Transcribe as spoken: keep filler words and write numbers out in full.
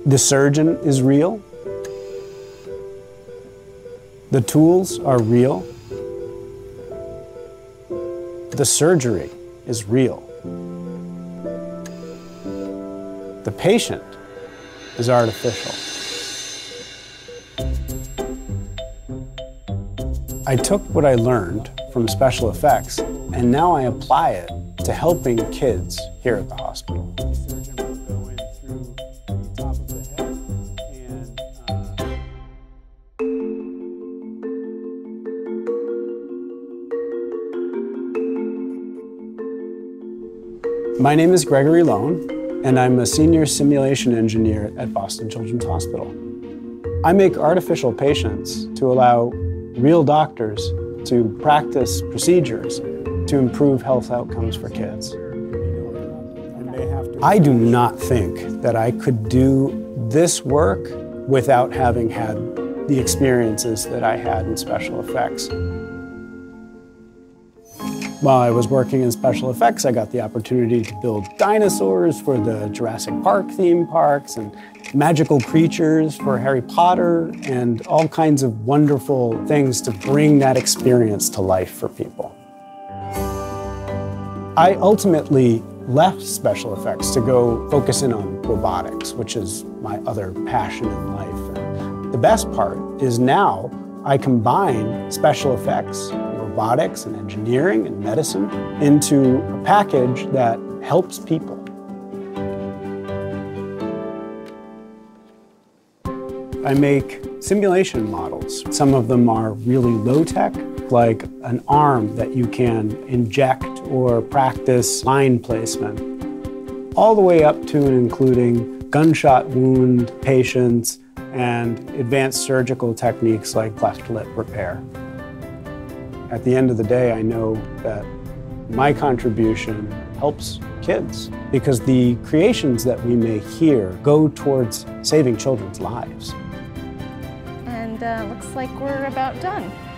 The surgeon is real. The tools are real. The surgery is real. The patient is artificial. I took what I learned from special effects, and now I apply it to helping kids here at the hospital. My name is Gregory Lone, and I'm a senior simulation engineer at Boston Children's Hospital. I make artificial patients to allow real doctors to practice procedures to improve health outcomes for kids. I do not think that I could do this work without having had the experiences that I had in special effects. While I was working in special effects, I got the opportunity to build dinosaurs for the Jurassic Park theme parks and magical creatures for Harry Potter and all kinds of wonderful things to bring that experience to life for people. I ultimately left special effects to go focus in on robotics, which is my other passion in life. And the best part is now I combine special effects, robotics and engineering and medicine into a package that helps people. I make simulation models. Some of them are really low-tech, like an arm that you can inject or practice line placement, all the way up to and including gunshot wound patients and advanced surgical techniques like cleft lip repair. At the end of the day, I know that my contribution helps kids because the creations that we make here go towards saving children's lives. And uh, looks like we're about done.